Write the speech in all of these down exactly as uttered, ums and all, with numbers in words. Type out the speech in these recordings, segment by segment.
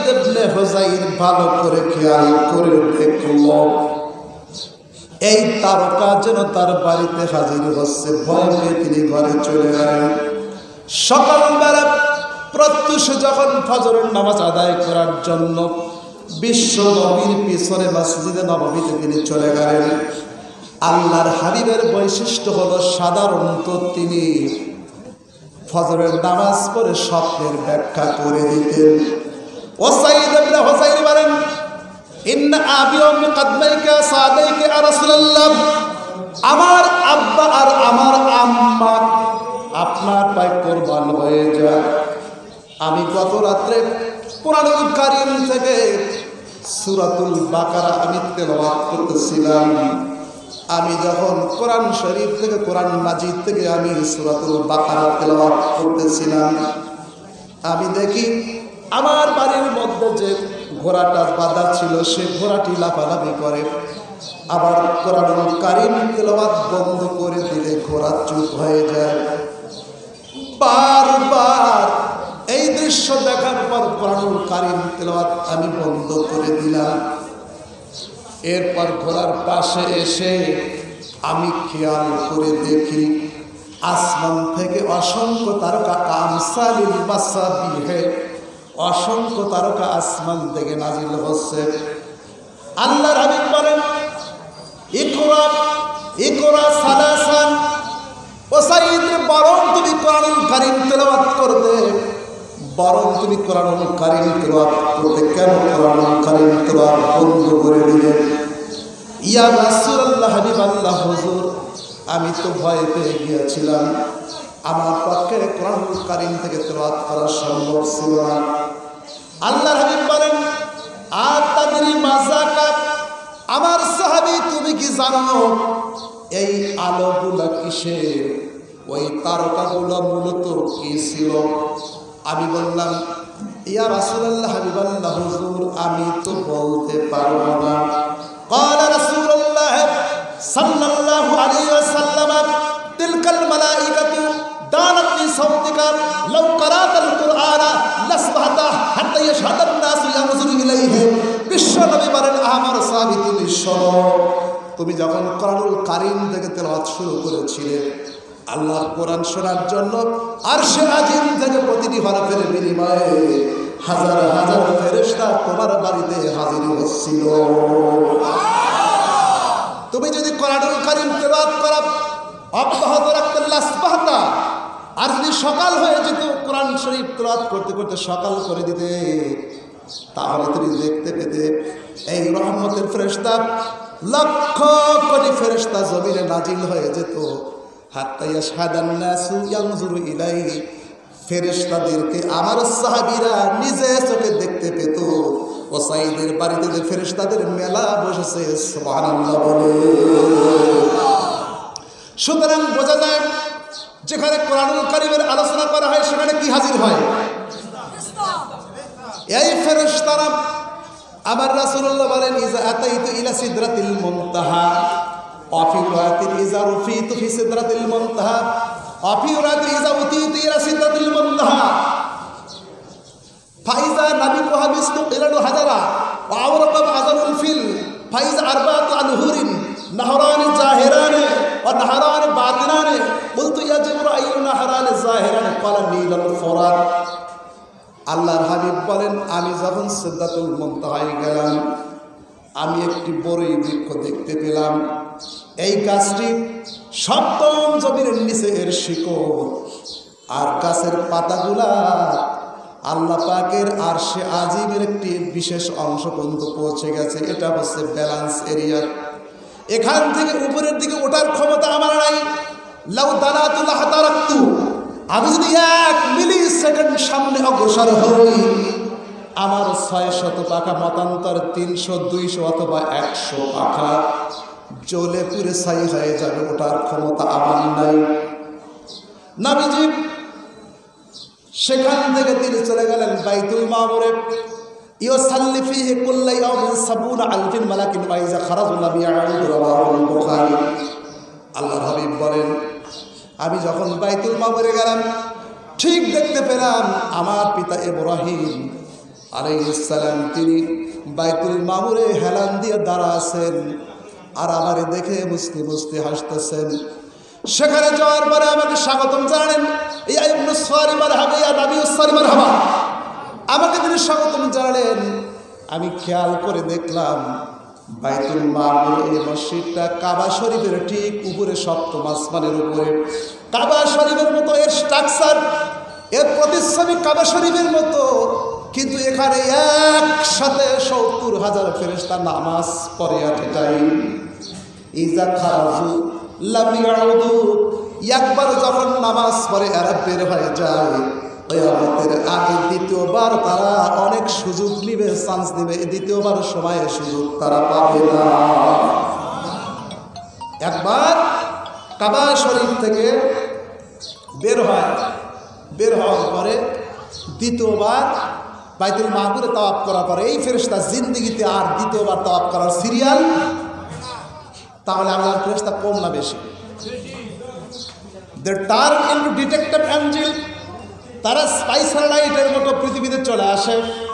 ইবনে হুযাইর ভালো করে খেয়াল করে দেখল এই তারকা যেন তার বাড়িতে হাজির হচ্ছে। ভয় পেয়ে তিনি ঘরে চলে গেলেন। সকালবেলা প্রত্যুষ যখন ফজরের নামাজ আদায় করার জন্য বিশ্ব নবীর পিছনে মসজিদে নববীতে তিনি চলে গেলেন। আল্লাহর হাবিবের বৈশিষ্ট্য হলো সাধারণত তিনি ফজরের নামাজ পড়ে স্বপ্নের ব্যাখ্যা করে দিতেন। ওসাইদ ইবনে হুযাইর বলেন, ইন্না আবি ওয়া উম্মি কদমাইকা সাদাইকা ইয়া রাসূলুল্লাহ, আমার আব্বা আর আমার আম্মা আপনার পায়ে কুরবান হয়ে যায়। আমি গত রাত্রে কোরআনুল কারীম থেকে সূরাতুল বাকারা আমি তেলাওয়াত করতেছিলাম। আমি যখন কোরআন শরীফ থেকে কোরআন মাজিদ থেকে আমি সূরাতুল বাকারা তেলাওয়াত করতেছিলাম, আমি দেখি আমার বাড়ির মধ্যে যে ঘোড়াটা বাঁধা ছিল সে ঘোড়াটি লাফালাফি করে। আবার কোরআনুল কারীম তেলাওয়াত বন্ধ করে দিলে ঘোড়া চুপ হয়ে যায়। বারবার এই দৃশ্য দেখার পর কোরআনুল কারীম তেলাওয়াত আমি বন্ধ করে দিলাম। এরপর ঘোড়ার পাশে এসে আমি খেয়াল করে দেখি আসমান থেকে অসংখ্য তারকা কামসালিল মাসাবিহে, অসংখ্য তারকা আসমান থেকে নাজিল হচ্ছে। আল্লাহর হাবিব বলেন, ইকরা ইকরা সালাসান, ওসাইদ বরং তুমি কোরআনুল কারীম তেলাওয়াত করতে, বরং তুমি কোরআনুল কারীম তেলাওয়াত করতে কেন কোরআনুল কারীম তেলাওয়াত বন্ধ করে দিলে? ইয়া রাসূলুল্লাহ, হাবিবাল্লাহ হুজুর, আমি তো ভয় পেয়ে গিয়েছিলাম, আমার পক্ষে কোরআনুল কারীম থেকে তেলাওয়াত করা সম্ভব ছিল না। আল্লাহর হাবিব বলেন, আতাদরি মাযাকা, আমার সাহাবী তুমি কি জানো এই আলোগুলো কিসের? ওই তারকাগুলো মূলত কি ছিল? আমি বললাম, ইয়া রাসূলুল্লাহ, হাবিবাল্লাহ হুজুর, আমি তো বলতে পারবো না। قال رسول الله صلى الله عليه وسلم تلك الملائكة دانت لصوتك لو قرأت القرآن لأصبحت حتى يشهد الناس ينظر إليه। বিশ্ব নবী বলেন, আমার সাহাবী তুমি শোনো, তুমি যখন কোরআনুল কারীম থেকে তেলাওয়াত শুরু করেছিলে, আল্লাহর কোরআন শোনার জন্য আরশে আজিম থেকে প্রতিটি হরফের বিনিময়ে হাজার হাজার ফেরেশতা তোমার বাড়িতে হাজির হচ্ছিল। তুমি যদি কোরআনুল কারীম তেলাওয়াত করা অব্যাহত রাখতে লাসবাহতা, আর যদি সকাল হয়ে যেত কোরআন শরীফ তেলাওয়াত করতে করতে সকাল করে দিতে, তাহলে তুমি দেখতে পেতে এই রহমতের ফেরেশতা লক্ষ কোটি ফেরেশতা জমিনে নাজিল হয়ে যেত। হাত্তা ইয়াশহাদান নাসু ইয়ানজুরু ইলাইহি, ফেরেশতাদেরকে আমার সাহাবীরা নিজে চোখে দেখতে পেত। ওসাইদের বাড়িতে যে ফেরেশতাদের মেলা বসেছে, সুবহানাল্লাহ বলে। সুতরাং বোঝা যায় যেখানে কোরআনুল কারীমের আলোচনা করা হয় সেখানে কি হাজির হয়? এই ফেরেশতারা। আমার রাসূলুল্লাহ বলেন, ইজা আতাইতু ইলা সিদরাতিল মুনতাহা ওয়াফি রাতিল ইজা রুফিতু ফি সিদরাতিল মুনতাহা ওয়াফি রাতিল ইজা উতিতু ইলা সিদরাতিল মুনতাহা ফাইজা নাবিকুহা মিসলু কিরানু হাজারা ওয়া আওরাকা আযানুল ফিল ফাইজা আরবাতু আনহুরিন নাহরান জাহিরান ওয়া নাহরান বাতিনান বলতু ইয়া জিবরাইল নাহরান জাহিরান ক্বালা নীলাল ফুরাত। আল্লাহর হাবিব বলেন, আমি যখন সিদরাতুল মুনতাহায় গেলাম, আমি একটি বড়ই বৃক্ষ দেখতে পেলাম। এই গাছটি সপ্তম জমিনের নিচে এর শিকড় আর গাছের পাতাগুলা আল্লাহ পাকের আরশে আজিমের একটি বিশেষ অংশ পর্যন্ত পৌঁছে গেছে। এটা হচ্ছে ব্যালেন্স এরিয়া। এখান থেকে উপরের দিকে ওঠার ক্ষমতা আমার নাই। লাউ দানাতু লাহতারাকতু, আমি যদি এক মিলি সেকেন্ড সামনে অগ্রসর হই, আমার ছয় শত পাখা মতান্তর তিনশো দুইশো অথবা একশো পাখা জ্বলে পুড়ে ছাই হয়ে যাবে, ওটার ক্ষমতা আমার নাই। নবীজি সেখান থেকে তিনি চলে গেলেন বাইতুল মামুরে। ইউসাল্লি ফিহি কুল্লা ইয়াউমিন সাবুনা আলফিন মালাকিন ওয়া ইযা খারাজু লাম ইয়াউদু, রাওয়াহুল বুখারী। আল্লাহর হাবিব বলেন, আমি যখন বাইতুল মামুরে গেলাম, ঠিক দেখতে পেলাম আমার পিতা ইব্রাহিম আলাইহিস সালাম তিনি বাইতুল মামুরে হেলান দিয়ে দাঁড়া আছেন আর আমারে দেখে মুস্কি মুস্কি হাসতেছেন। সেখানে যাওয়ার পরে আমাকে স্বাগতম জানালেন, ইয়া ইবনে সারি মারহাবা, ইয়া নবী সারি মারহাবা, আমাকে তিনি স্বাগতম জানালেন। আমি খেয়াল করে দেখলাম বাইতুল মামুর এই মসজিদটা কাবা শরীফের ঠিক উপরে, সপ্তম আসমানের উপরে। কাবা শরীফের মতো এর স্ট্রাকচার, এর প্রতিচ্ছবি কাবা শরীফের মতো, কিন্তু এখানে একসাথে সত্তর হাজার ফেরেশতা নামাজ পড়ে আছে। তাই ইজা খারাজু লাম ইয়াউদু, একবার যখন নামাজ পড়ে এরা বের হয়ে যায়, কিয়ামতের আগে দ্বিতীয়বার তারা অনেক সুযোগ নিবে, চান্স নিবে, দ্বিতীয়বার সময়ে সুযোগ তারা পাবে না। একবার কাবা শরীফ থেকে বের হয়, বের হওয়ার পরে দ্বিতীয়বার বাইতুল মামুরে তাওয়াফ করার পরে এই ফেরেশতা জিন্দেগিতে আর দ্বিতীয়বার তাওয়াফ করার সিরিয়াল। তাহলে আল্লাহর ফেরেশতা কম না বেশি? They turn into detective angel, তারা স্পাইসার লাইটের মতো পৃথিবীতে চলে আসে।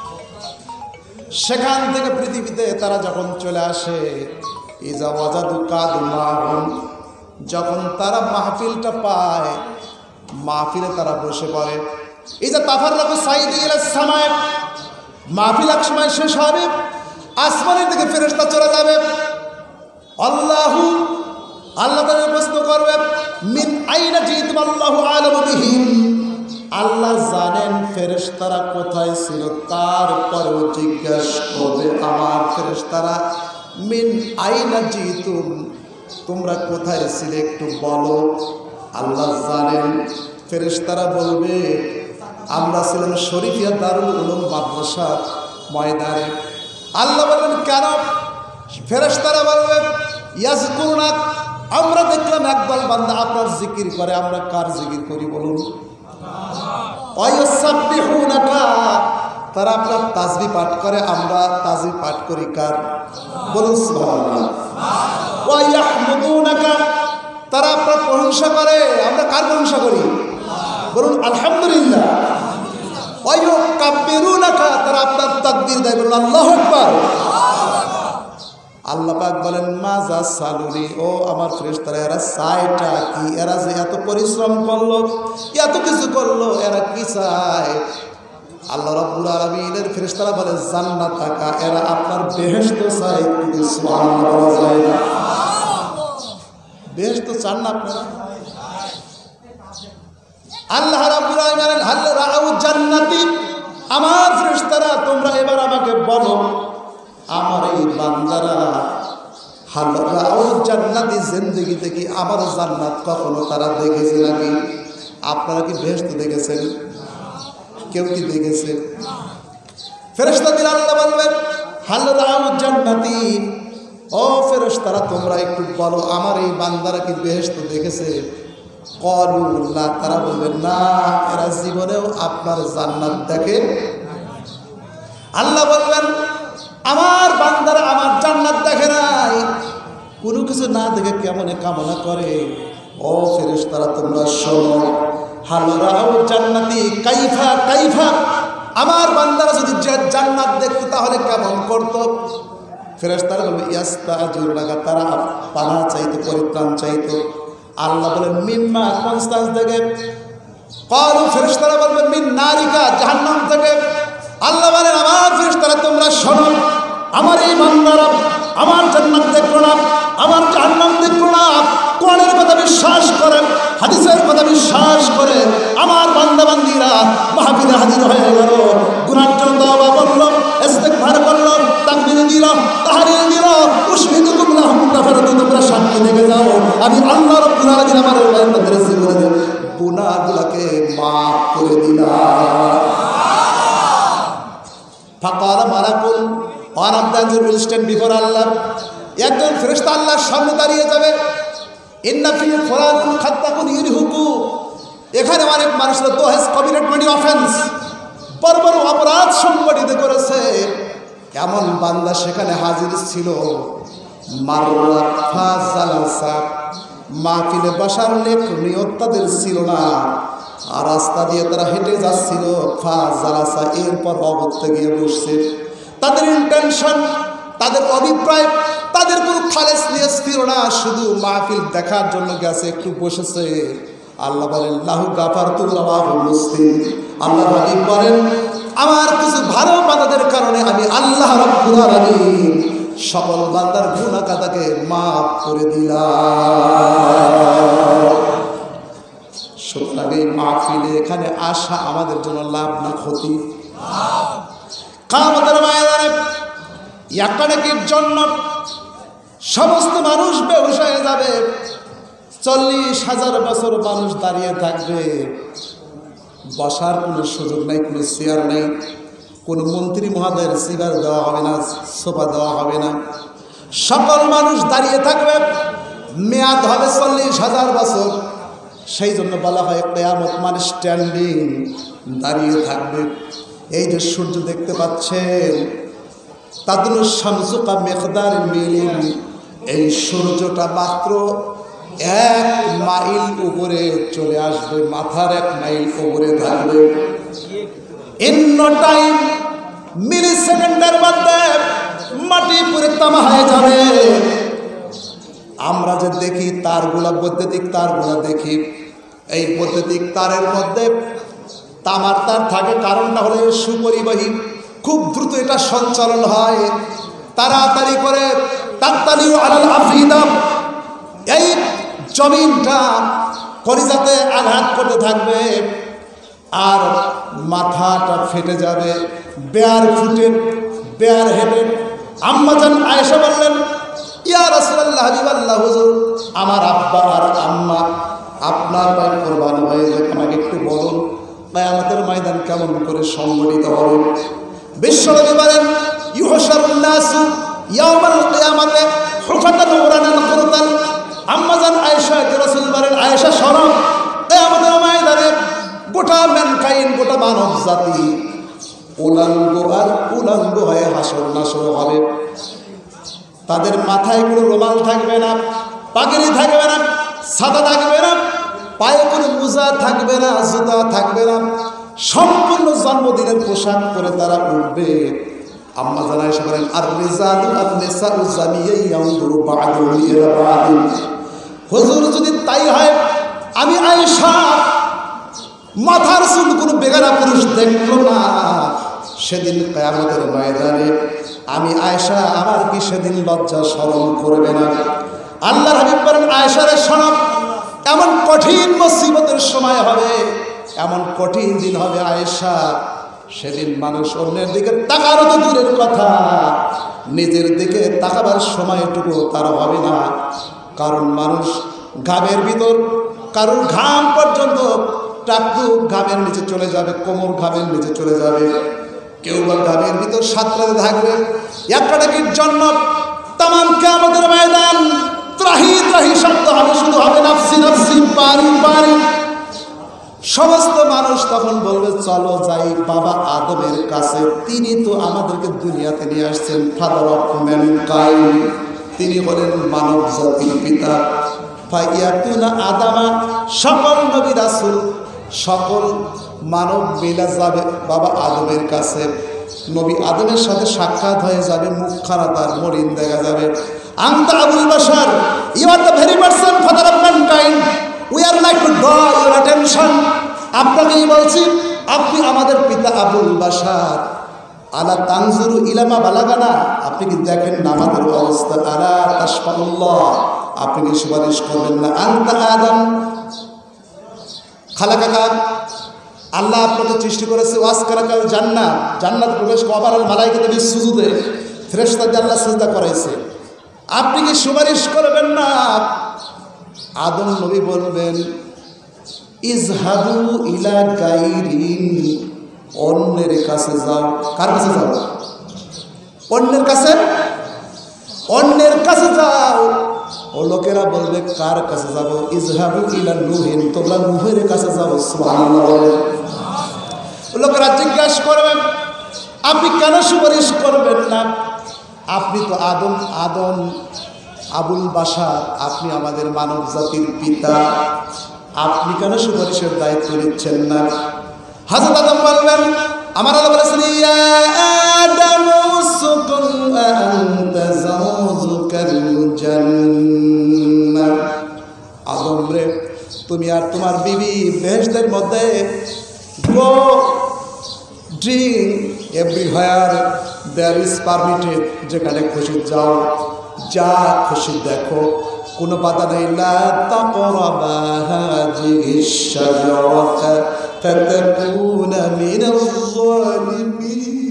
সেখান থেকে পৃথিবীতে তারা যখন চলে আসে, ইজা ওয়াজাদু কাদুমাহুম, যখন তারা মাহফিলটা পায়, মাহফিলে তারা বসে পড়ে। ইজা তাফাররাকু সাইদি ইলাস সামায়ে, মাহফিল এক সময় শেষ হবে, আসমানের দিকে ফেরেশতা চলে যাবে। আল্লাহু, আল্লাহ তাদের প্রশ্ন করবে, মিন আইনা জিতুম আল্লাহু আলামু বিহিম, আল্লাহ জানেন ফেরেশতারা কোথায় ছিল, তারপরেও জিজ্ঞাসা করবে আমার ফেরেশতারা, মিন আইনা জিতুম, তোমরা কোথায় ছিলে একটু বলো। আল্লাহ জানেন, ফেরেশতারা বলবে আমরা ছিলাম শরীফিয়া দারুল উলুম মাদ্রাসার ময়দানে। আল্লাহ বলবেন কেন? ফেরেশতারা বলবে ইয়াজকুরুনা, আমরা দেখলাম একদল বান্দা আপনার জিকির করে, আমরা কার জিকির করি বলুন? ওয়ায়ুসাব্বিহুনাকা, তারা আপনার তাসবিহ পাঠ করে, আমরা তাসবিহ পাঠ করি কার? বলুন সুবহানাল্লাহ। ওয়ায়াহমুদুনাকা, তারা আপনার প্রশংসা করে, আমরা কার প্রশংসা করি? বলুন আলহামদুলিল্লাহ। ওয়ায়ুকাব্বিরুনাকা, তারা আপনার তাকবীর দেয়, বলুন আল্লাহু আকবার। আল্লাহ পাক বলেন মাজা সালুনি, ও আমার ফেরেশতারা এরা চায়টা কি? এরা যে এত পরিশ্রম করলো, এত কিছু করলো, এরা কি চায়? আল্লাহ রাব্বুল আলামিনের ফেরেশতারা বলে জান্নাত থাকা, এরা আপনার বেহেশত চায়। সুবহানাল্লাহ, বলা যায় না? বেহেশত চান না আপনারা? আল্লাহ রাব্বুল আলামিন হাল রাউ জান্নাতি, আমার ফেরেশতারা তোমরা এবার আমাকে বলো আমার এই বান্দারা হাল রাউ জান্নাতি, জিন্দেগিতে কি আমার জান্নাত কখনো তারা দেখেছে নাকি? আপনারা কি বেহেশত দেখেছেন? কেউ কি দেখেছে? ফেরেশতাদের আল্লাহ বলবেন হাল রাউ জান্নাতি, ও ফেরেশতারা তোমরা একটু বলো আমার এই বান্দারা কি বেহেশত দেখেছে? ক্বালু লা, তারা বলবেন না, এরা জীবনেও আপনার জান্নাত দেখে। আল্লাহ বলবেন আমার বান্দারা আমার জান্নাত দেখে নাই, কোনো কিছু না দেখে কেমনে কামনা করে? ও ফেরেশতারা তোমরা শোনো, হাল রাউ জান্নাতি কাইফা কাইফা, আমার বান্দারা যদি জান্নাত দেখতো তাহলে কেমন করত? ফেরেশতারা বলবে ইয়াস্তাজিরুনাকা, তারা পানা চাইতো, পরিত্রাণ চাইতো। আল্লাহ বলেন মিম্মা, কোন স্থান থেকে? ক্বালু, ফেরেশতারা বলবেন মিন নারিকা, জাহান্নাম থেকে। আল্লাহ বলেন আমার ফেরেশতারা তোমরা শোনো, আমার এই বান্দারা আমার জান্নাত দেখলো না, আমার জাহান্নাম দেখলো না, কোরআনের কথা বিশ্বাস করেন, হাদিসের কথা বিশ্বাস করে আমার বান্দা বান্দীরা মাহফিলে হাজির হয়ে গেল, গুনার জন্য তওবা করলো, ইস্তিগফার করলো, তাকবীর দিল, তাহলিল দিল, উশহিদুকুম লাহুম গাফারাতু, তোমরা সাক্ষী থেকে যাও আমি আল্লাহ রাব্বুল আলামিন আমার বান্দাদের জীবনে গুনাহগুলোকে মাফ করে দিলাম। ফাকালা মালাকুল, one of the angels will stand before Allah, একজন ফেরেশতা আল্লাহর সামনে দাঁড়িয়ে যাবে। ইন্না ফি ফুলানুন খাত্তাকুন ইরহুকু, এখানে অনেক মানুষরা তো হ্যাজ কমিটেড মেনি অফেন্স, বড় বড় অপরাধ সংগঠিত করেছে, এমন বান্দা সেখানে হাজির ছিল। মাররাত ফাজালাসা, মাহফিলে বসার নেক নিয়ত তাদের ছিল না, আর রাস্তা দিয়ে তারা হেঁটে যাচ্ছিল, ফা জালাসা, এরপর অগত্যে গিয়ে বসছে। তাদের ইন্টেনশন, তাদের অভিপ্রায়, তাদের কোনো খালেস নিয়ে স্থির না, শুধু মাহফিল দেখার জন্য গেছে, একটু বসেছে। আল্লাহ বলেন লাহু গাফারতু লাহু মুসলিম, আল্লাহ হাবিব বলেন আমার কিছু ভালো বান্দাদের কারণে আমি আল্লাহ রাব্বুল আলামিন সকল বান্দার গুনাহ খাতাকে মাফ করে দিলাম। সুতরাং এই মাহফিলে এখানে আসা আমাদের জন্য লাভ না ক্ষতি? কিয়ামতের ময়দানে একটা নেকির জন্য সমস্ত মানুষ বেহুশ হয়ে যাবে, চল্লিশ হাজার বছর মানুষ দাঁড়িয়ে থাকবে, বসার কোনো সুযোগ নাই, কোনো চেয়ার নেই, কোনো মন্ত্রী মহোদয়ের চেয়ার দেওয়া হবে না, সোফা দেওয়া হবে না, সকল মানুষ দাঁড়িয়ে থাকবে, মেয়াদ হবে চল্লিশ হাজার বছর। সেই জন্য বলা হয় কিয়ামত মানে স্ট্যান্ডিং, দাঁড়িয়ে থাকবে। এই যে সূর্য দেখতে পাচ্ছেন, তাদুল শামসুকা মিকদার মিলিন, এই সূর্যটা মাত্র এক মাইল উপরে চলে আসবে, মাথার এক মাইল উপরে থাকবে। ইন নো টাইম, মিলি সেকেন্ডের মধ্যে মাটি পুরে তামা হয়ে যাবে। আমরা যে দেখি তারগুলা, বৈদ্যুতিক তারগুলা দেখি, এই বৈদ্যুতিক তারের মধ্যে তামার তার থাকে, কারণটা হলো সুপরিবাহী, খুব দ্রুত এটা সঞ্চালন হয়, তাড়াতাড়ি করে। তাত্তালিউ আলাল আফিদাম, এই জমিনটা কলিজাতে আঘাত করতে থাকবে আর মাথাটা ফেটে যাবে, বেয়ার ফুটে, বেয়ার হেঁটে। আম্মা জান আয়েশা বললেন ইয়া রাসূলুল্লাহ, হাবিবাল্লাহ হুজুর, আমার আব্বা আর আম্মা আপনার পায়ে কোরবান হয়ে যাবে, আমাকে একটু বলুন কিয়ামতের ময়দান কেমন করে সংগঠিত হবে। বিশ্বনবী বলেন ইউহশারুন নাসু ইয়াউমাল কিয়ামাতে হুফাতান উরানান কুরতান। আম্মা জান আয়েশা কে রাসূল বলেন, আয়েশা শোনো, কিয়ামতের ময়দানে গোটা ম্যানকাইন্ড, গোটা মানব জাতি উলাঙ্গ আর উলাঙ্গ হয়ে হাসর নাসর হবে। তাদের মাথায় কোনো রুমাল থাকবে না, পাগড়ি থাকবে না, ছাতা থাকবে না, পায়ে কোনো মোজা থাকবে না, জুতা থাকবে না, সম্পূর্ণ জন্মদিনের পোশাক পরে তারা উঠবে। আম্মা জান আয়েশা বলেন আর রিজালু আন নিসাউ জামিয়া ইয়ানজুরু বা'দুহু ইলা বা'দিন। হুজুর যদি তাই হয়, আমি আয়েশা মাথার চুল কোনো বেগানা পুরুষ দেখলো না। সেদিন কিয়ামতের ময়দানে আমি আয়েশা, আমার কি সেদিন লজ্জা শরম করবে না? আল্লাহর হাবিব বলেন আয়েশারে শোনো, এমন কঠিন মুসিবতের সময় হবে, এমন কঠিন দিন হবে আয়েশা, সেদিন মানুষ অন্যের দিকে তাকারও তো দূরের কথা, নিজের দিকে তাকাবার সময়টুকু তার হবে না। কারণ মানুষ ঘামের ভিতর, কারণ ঘাম পর্যন্ত টাকটু ঘামের নিচে চলে যাবে, কোমর ঘামের নিচে চলে যাবে, কেউ বা ঘামের ভিতর সাঁতরাতে থাকবে। একটা ডাকির জন্য তামাম কিয়ামতের ময়দান ত্রাহি ত্রাহি শব্দ হবে, শুধু হবে নাফসি নাফসি, পারি পারি। সমস্ত মানুষ তখন বলবে চলো যাই বাবা আদমের কাছে, তিনি তো আমাদেরকে দুনিয়াতে নিয়ে আসছেন, ফাদার অফ ম্যানকাইন্ড, তিনি হলেন মানব জাতির পিতা। ফাইয়াতুনা আদামা, সকল নবী রাসূল, সকল মানব মিলে যাবে বাবা আদমের কাছে। নবী আদমের সাথে সাক্ষাৎ হয়ে যাবে, মুখখানা তার মরিন দেখা যাবে। আনতা আবুল বাশার, you are the very person father of mankind, we are like to draw your attention. আপনাকেই বলছি, আপনি আমাদের পিতা আবুল বাশার। আলা তানজুরু ইলামা বালাগানা, আপনি কি দেখেন না আমাদের অবস্থা? আলা তাশফাউল্লাহ, আপনি কি সুপারিশ করবেন না? আনতা আদম খালাকাকা, আল্লাহ আপনাকে সৃষ্টি করেছে, ওয়াসকারাকাল জান্নাত, জান্নাত প্রবেশ করার মালাইকাতে বিসুজুদে, ফেরেশতাদের আল্লাহ সিজদা করাইছে, আপনি কি সুপারিশ করবেন না? আদম নবী বলবেন ইজহাবু ইলা গায়রিন, অন্যের কাছে যাও। কার কাছে যাও? অন্যের কাছে, অন্যের কাছে যাও। ও লোকেরা বলবে কার কাছে যাব? ইজহাবু ইলা নূহিন, তোমরা নূহের কাছে যাও। সুবহানাল্লাহ বলেন। লোকেরা জিজ্ঞাসা করবেন আপনি কেন সুপারিশ করবেন না? আপনি তো আদম, আদম আবুল বাশার, আপনি আমাদের মানব জাতির পিতা, আপনি কেন সুপারিশের দায়িত্ব নিচ্ছেন না? হযরত আদম বললেন, আমার আল্লাহ বলেছেন ইয়া আদম উসকুন আনতা যাওজুকাল জান্নাহ। আদম রে, তুমি আর তোমার বিবি বেহেশতের মধ্যে go drink everywhere there is permitted, যেখানে খুশি যাও, যা খুশি দেখো, কোনো বাধা নেই। লা তাকরাবা হাযিহিশ শাজারাতা ফাতাকুনা মিনাজ জালিমিন।